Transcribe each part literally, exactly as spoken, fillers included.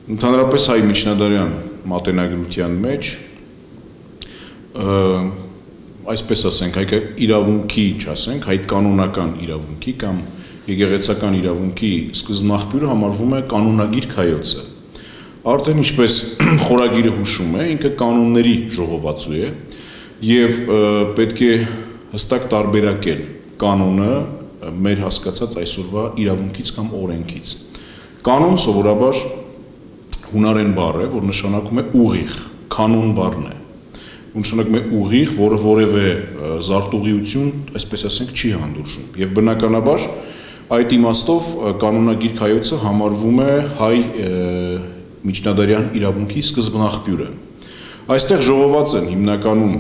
Ընդհանրապես հայ միջնադարյան մատենագրության մեջ այսպես ասենք, հայ իրավունքի, չասենք, հայ կանոնական իրավունքի կամ եկեղեցական իրավունքի սկզբնաղբյուրը համարվում է կանոնագիր հայոցը։ Արդեն ինչպես խորագիրը հուշում է, ինքը կանոնների ժողովածու է եւ պետք է հստակ տարբերակել կանոնը մեր հասկացած այսօրվա իրավունքից կամ օրենքից։ Կանոն սովորաբար հունարեն բառ է, որ նշանակում է ուղիղ, կանոն բառն է։ Նշանակում է ուղիղ, որը որևէ զարտուղիություն, այսպես ասենք, չի հանդուրժում։ Եվ բնականաբար այդ իմաստով կանոնագիր հայոցը համարվում է հայ միջնադարյան իրավունքի սկզբնաղբյուրը։ Այստեղ ժողոված են հիմնականում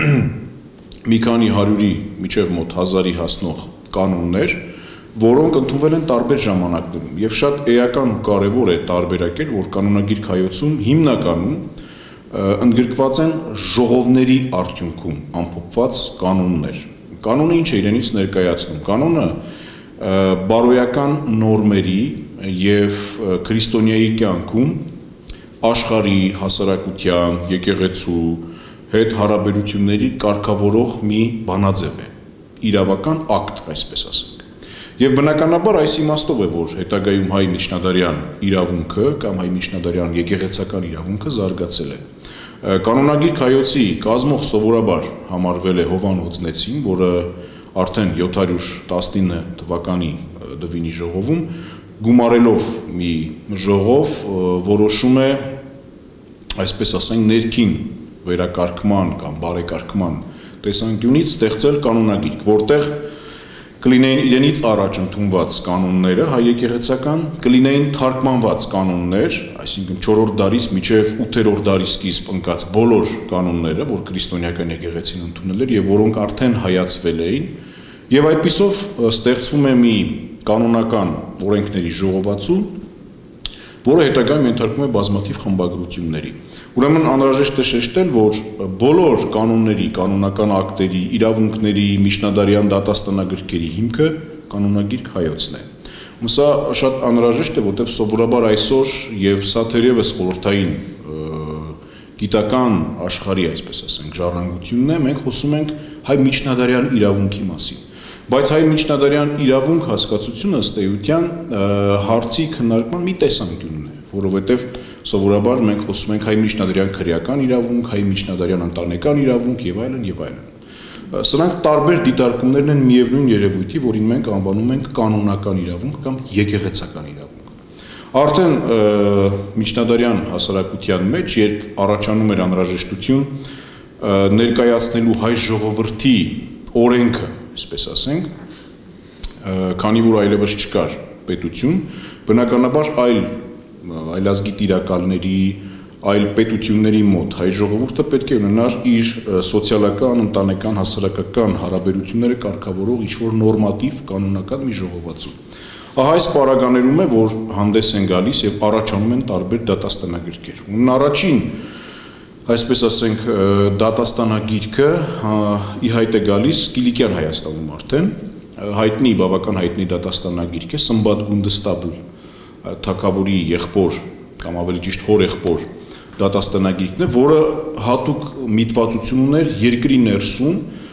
մի քանի հարյուրի միջև մոտ հազարի հասնող կանոններ, որոնք ընդունվել են տարբեր ժամանակներում, եւ շատ էական ու կարևոր է տարբերակել, որ կանոնագիր հայոցում հիմնականում ընդգրկված են ժողովների արդյունքում ամփոփված կանոններ։ Կանոնը ինչ է իրենից ներկայացնում։ Կանոնը բարոյական նորմերի եւ քրիստոնեայի կյանքում աշխարհի հասարակության, եկեղեցու հետ հարաբերությունների կարգավորող մի բանաձև է, իրավական ակտ, այսպես ասենք։ Եվ բնականաբար այս իմաստով է, որ հետագայում հայ միջնադարյան իրավունքը կամ հայ միջնադարյան եկեղեցական իրավունքը զարգացել է։ Կանոնագիր հայոցի կազմող սովորաբար համարվել է Հովան Օձնեցին, որը արդեն յոթ հարյուր տասնինը թվականի Դվինի ժողովում գումարելով մի ժողով որոշում է, այսպես ասենք, ներքին վերակարգման կամ բարեկարգման տեսանկյունից ստեղծել կանոնագիր, որտեղ կլինեին իրենից առաջ ընդունված կանոնները, հայ եկեղեցական, կլինեին թարգմանված կանոններ, այսինքն չորրորդ դարից մինչև ութերորդ դարի սկիզբ ընկած բոլոր կանոնները, որ քրիստոնեական եկեղեցին ընդունել էր եւ որոնք արդեն հայացվել էին, եւ այդպիսով ստեղծվում է մի կանոնական օրենքների ժողովածու, որը հետագայում ենթարկվում է բազմաթիվ խմբագրությունների։ Ուրեմն անհրաժեշտ է շեշտել, որ բոլոր կանոնների, կանոնական ակտերի, իրավունքների, միջնադարյան դատաստանագրքերի հիմքը կանոնագիր հայոցն է։ Սա շատ անհրաժեշտ է, որտեղ սովորաբար այսօր եւ սա թերևս խորհրդային գիտական աշխարհի, այսպես ասենք, ժառանգությունն է, մենք խոսում ենք հայ միջնադարյան իրավունքի մասին։ Բայց հայ միջնադարյան իրավունք հասկացությունը ըստ էության հարցի քննարկման մի տեսանկյունն է, որովհետև սովորաբար մենք խոսում ենք հայ միջնադարյան քրեական իրավունք, հայ միջնադարյան ընտանեկան իրավունք եւ այլն եւ այլն։ Սրանք տարբեր դիտարկումներն են միևնույն երևույթի, որին մենք անվանում ենք կանոնական իրավունք կամ եկեղեցական իրավունք։ Արդեն միջնադարյան հասարակության մեջ, երբ առաջանում էր անհրաժեշտություն ներկայացնելու հայ ժողովրդի օրենքը, այսպես ասենք, քանի որ այլևս չկար պետություն, բնականաբար այլ այլազգի տիրակալների, այլ պետությունների մոտ հայ ժողովուրդը պետք է ունենար իր սոցիալական, ընտանեկան, հասարակական հարաբերությունները կարգավորող ինչ-որ նորմատիվ կանոնական մի ժողովածու։ Ահա այս պարագաներում է, որ հանդես են գալիս եւ առաջանում են տարբեր դատաստանագրքեր։ Ուրեմն առաջին, այսպես ասենք, դատաստանագիրքը ի հայտ է գալիս Կիլիկյան Հայաստանում արդեն, հայտնի, բավական հայտնի դատաստանագիրք է, Սմբատ Գունդստաբլ թագավորի եղբոր կամ ավելի ճիշտ հոր եղբոր դատաստանագիրքն է, որը հատուկ միտվածություն ուներ երկրի ներսում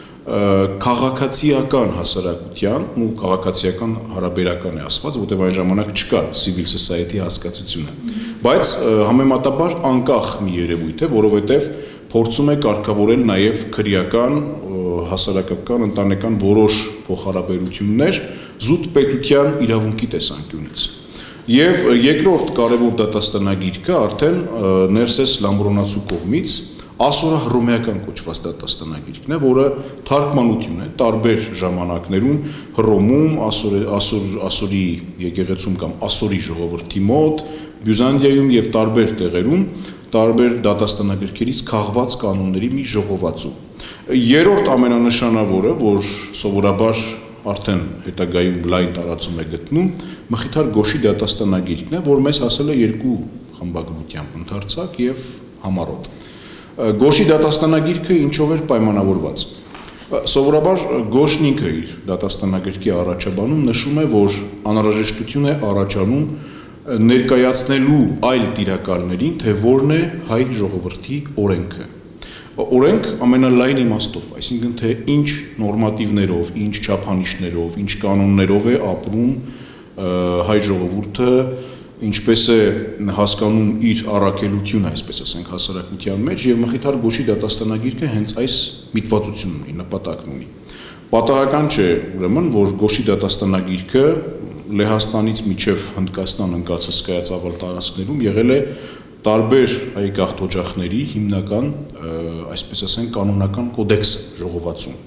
քաղաքացիական հասարակության ու քաղաքացիական հարաբերական է ասված, որտեղ այն ժամանակ չկար civil society հասկացությունը, բայց համեմատաբար անկախ մի երևույթ է, որովհետև փորձում է կարգավորել նաև քրեական, հասարակական, ընտանեկան որոշ փոխհարաբերություններ զուտ պետության իրավունքի տեսանկյունից։ Եվ երկրորդ կարևոր դատաստանագիրքը արդեն Ներսես Լամբրոնացու կողմից ասորահռոմեական կոչված դատաստանագիրքն է, որը թարգմանություն է տարբեր ժամանակներում Հռոմում, ասորի եկեղեցում կամ ասորի ժողովրդի մոտ, Բյուզանդիայում եւ տարբեր տեղերում տարբեր դատաստանագրքերից քաղված կանոնների մի ժողովածու։ Երրորդ ամենանշանավորը, որ սովորաբար արդեն հետագայում լայն տարածում է գտնում, Մխիթար Գոշի դատաստանագիրքն է, որ մեզ հասել է երկու խմբագրությամբ ընդարձակ եւ համառոտ։ Գոշի դատաստանագիրքը ինչով էր պայմանավորված։ Սովորաբար Գոշն ինքը իր դատաստանագրքի առաջաբանում նշում է, որ անհրաժեշտություն է առաջանում ներկայացնելու այլ տիրակալներին, թե որն է հայ ժողովրդի օրենքը։ Օրենք ամենալայն իմաստով, այսինքն թե ինչ նորմատիվներով, ինչ չափանիշներով, ինչ կանոններով է ապրում հայ ժողովուրդը, ինչպես է հասկանում իր առաքելությունը, այսպես ասենք, հասարակության մեջ, եւ Մխիթար Գոշի դատաստանագիրքը հենց այս միտվածությունն ունի, նպատակն ունի։ Պատահական չէ, ուրեմն, որ Գոշի դատաստանագիրքը Լեհաստանից մինչև Հնդկաստան ընկածհսկայածավալ տարածքներում եղել է տարբեր հայ գաղթօջախների հիմնական, այսպես ասենք, կանոնական կոդեքսը ժողովածուն։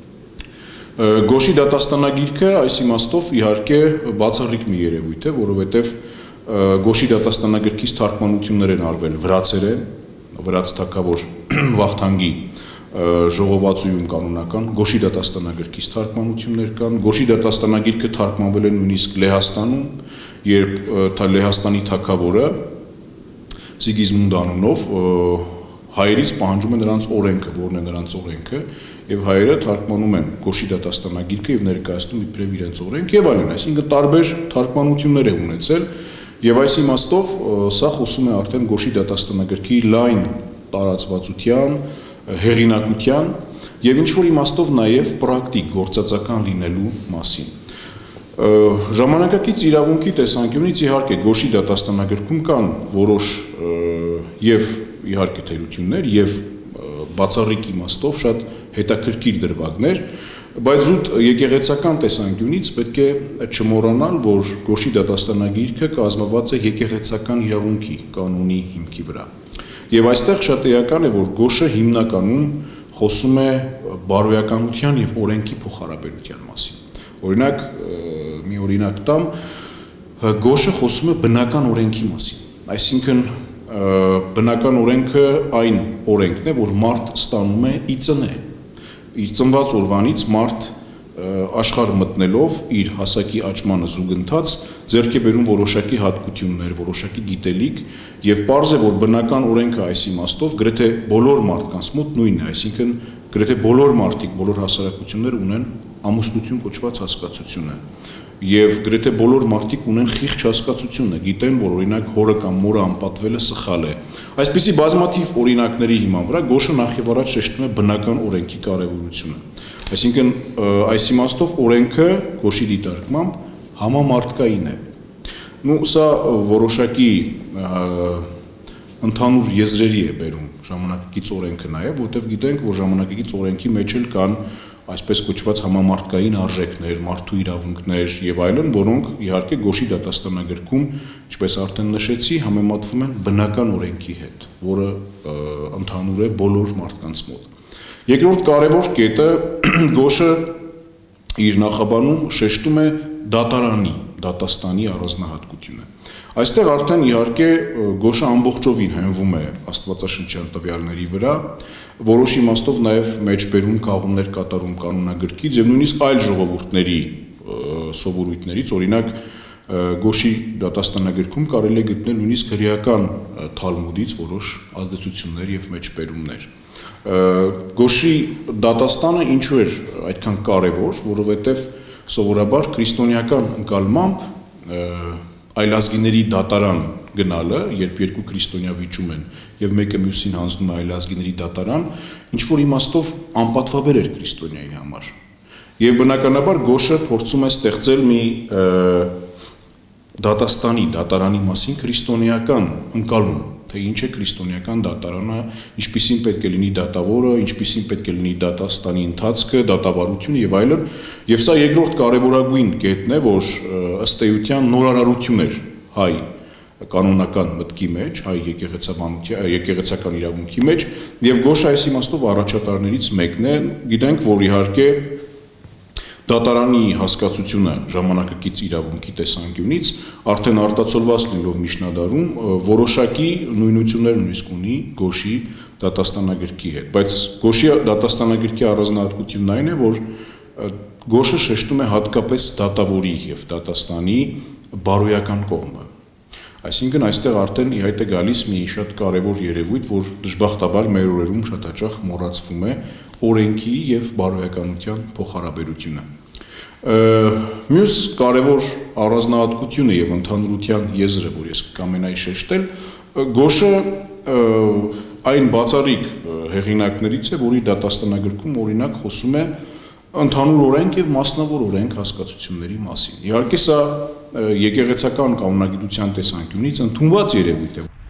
Գոշի դատաստանագիրքը այս իմաստով իհարկե բացառիկ մի երևույթ է, որովհետև Գոշի դատաստանագրքից թարգմանություններ են արվել վրացերեն, վրաց թագավոր Վախթանգի ժողովածույում կանոնական, Գոշի դատաստանագրքից թարգմանություններ կան, Գոշի դատաստանագիրքը թարգմանվել է նույնիսկ Լեհաստանում, երբ Լեհաստանի թագավորը Սիգիզմունդ անունով հայերից պահանջում է նրանց օրենքը, որն է նրանց օրենքը, եւ հայերը թարգմանում են Գոշի դատաստանագիրքը եւ ներկայացնում իբրև իրենց օրենք եւ այլն, այսինքն տարբեր թարգմանություններ է ունեցել եւ այս իմաստով սա խոսում է արդեն Գոշի դատաստանագրքի լայն տարածվածության, հեղինակության եւ ինչ որ իմաստով նաեւ պրակտիկ գործածական լինելու մասին։ Ժամանակակից իրավունքի տեսանկյունից իհարկե Գոշի դատաստանագրքում կան որոշ եւ իհարկե թերություններ եւ բացառիկ իմաստով շատ հետաքրքիր դրվագներ, բայց զուտ եկեղեցական տեսանկյունից պետք է չմոռանալ, որ Գոշի դատաստանագիրքը կազմված է եկեղեցական իրավունքի կանոնի հիմքի վրա։ Եվ այստեղ շատ էական է, որ Գոշը հիմնականում խոսում է բարոյականության եւ օրենքի փոխհարաբերության մասին։ Օրինակ, մի օրինակ տամ, Գոշը խոսում է բնական օրենքի մասին, այսինքն բնական օրենքը այն օրենքն է, որ մարդ ստանում է ի ծնե, իր ծնված օրվանից մարդ աշխարհ մտնելով իր հասակի աճմանը զուգընթաց ձեռք է բերում որոշակի հատկություններ, որոշակի գիտելիք եւ պարզ է, որ բնական օրենքը այս իմաստով գրեթե բոլոր մարդկանց մոտ նույնն է, այսինքն գրեթե բոլոր մարդիկ, բոլոր հասարակություններ ունեն ամուսնություն կոչված հասկացությունը եւ գրեթե բոլոր մարդիկ ունեն խիղճ հասկացությունը, գիտեն, որ օրինակ հորը կամ մորը անպատվելը սխալ է։ Այսպիսի բազմաթիվ օրինակների հիման վրա Գոշը նախ եւ առաջ շեշտում է բնական օրենքի կարեւորությունը։ Այսինքն այս իմաստով օրենքը Գոշի դիտարկմամբ համամարտկային է։ Նու սա որոշակի ընդհանուր եզրերի է բերում ժամանակակից օրենքը նաեւ, որտեղ գիտենք, որ ժամանակակից օրենքի մեջ էլ կան այսպես կոչված համամարտկային արժեքներ, մարդու իրավունքներ եւ այլն, որոնք իհարկե Գոշի դատաստանագրքում, ինչպես արդեն նշեցի, համեմատվում են բնական օրենքի հետ, որը ընդհանուր է բոլոր մարդկանց մոտ։ Երկրորդ կարևոր կետը Գոշը իր նախաբանում շեշտում է դատարանի, դատաստանի առանձնահատկությունը։ Այստեղ արդեն իհարկե Գոշը ամբողջովին հենվում է աստվածաշնչյան տվյալների վրա, որոշ իմաստով նաև մեջբերում քաղումներ կատարում կանոնագրքից եւ նույնիսկ այլ ժողովուրդների սովորույթներից, օրինակ Գոշի դատաստանագրքում կարելի է գտնել նույնիսկ հրեական Թալմուդից որոշ ազդեցություններ եւ մեջբերումներ։ Գոշի դատաստանը ինչու էր այդքան կարեւոր, որովհետեւ սովորաբար քրիստոնեական ընկալմամբ այլազգիների դատարան գնալը, երբ երկու քրիստոնյա վիճում են եւ մեկը մյուսին հանձնում է այլազգիների դատարան, ինչ որ իմաստով անպատվաբեր էր քրիստոնյայի համար։ Եվ բնականաբար Գոշը փորձում է ստեղծել մի դատաստանի, դատարանի մասին քրիստոնեական ընկալում, թե ինչ է քրիստոնեական դատարանը, ինչպիսին պետք է լինի դատավորը, ինչպիսին պետք է լինի դատաստանի ընթացքը, դատավարությունը եւ այլն, եւ սա երկրորդ կարեւորագույն կետն է, որ ըստ էության նորարարություն էր հայ կանոնական մտքի մեջ, հայ եկեղեցաբանության, եկեղեցական իրավունքի մեջ, եւ Գոշը այս իմաստով առաջատարներից մեկն է, գիտենք, որ իհարկե դատարանի հասկացությունը ժամանակակից իրավունքի տեսանկյունից արդեն արտացոլված լինելով միջնադարում որոշակի նույնություններ նույնիսկ ունի Գոշի դատաստանագրքի հետ, բայց Գոշի դատաստանագրքի առանձնահատկությունն այն է, որ Գոշը շեշտում է հատկապես դատավորի եւ դատաստանի բարոյական կողմը։ Այսինքն այստեղ արդեն ի հայտ է գալիս մի շատ կարևոր երևույթ, որ դժբախտաբար մեր օրերում շատ հաճախ մոռացվում է օրենքի եւ բարոյականության փոխհարաբերությունը։ Մյուս կարևոր առանձնահատկությունը եւ ընդհանրության եզրը, որ ես կամենայի շեշտել, Գոշը այն բացառիկ հեղինակներից է, որի դատաստանագրքում օրինակ խոսում է ընդհանուր օրենք եւ մասնավոր օրենք հասկացությունների մասին։ Իհարկե սա եկեղեցական կանոնագիտության տեսանկյունից ընդունված երևույթ է։